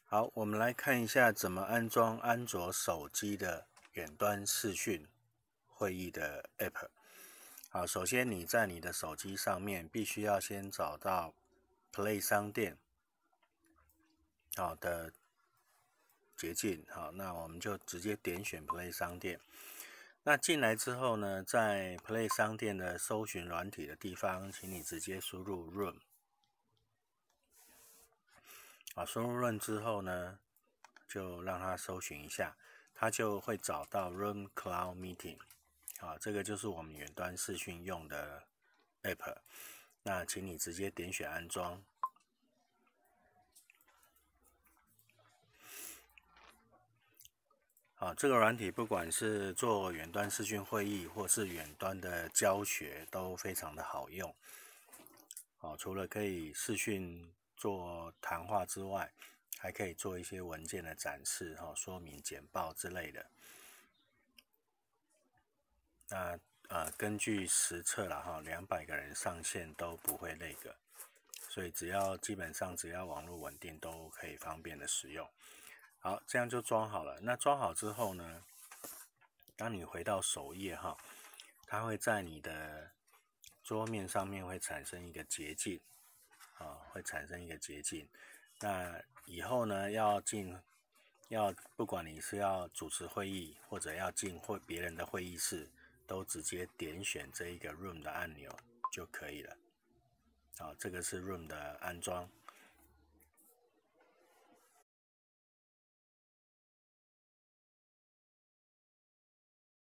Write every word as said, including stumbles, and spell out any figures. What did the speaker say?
好，我们来看一下怎么安装安卓手机的远端视讯会议的 App。好，首先你在你的手机上面必须要先找到 Play 商店好的捷径。好，那我们就直接点选 Play 商店。那进来之后呢，在 Play 商店的搜寻软体的地方，请你直接输入 Room。好，输入 Room 之后呢，就让它搜寻一下，它就会找到 Room Cloud Meeting。好，这个就是我们远端视讯用的 App。那请你直接点选安装。好，这个软体不管是做远端视讯会议或是远端的教学都非常的好用。好，除了可以视讯做谈话之外，还可以做一些文件的展示、说明、简报之类的。那呃，根据实测啦哈，两百个人上线都不会那个，所以只要基本上只要网络稳定都可以方便的使用。好，这样就装好了。那装好之后呢，当你回到首页哈，它会在你的桌面上面会产生一个捷径，啊，会产生一个捷径。那以后呢，要进，要不管你是要主持会议或者要进会别人的会议室，都直接点选这一个 Room 的按钮就可以了。好，这个是 Room 的安装。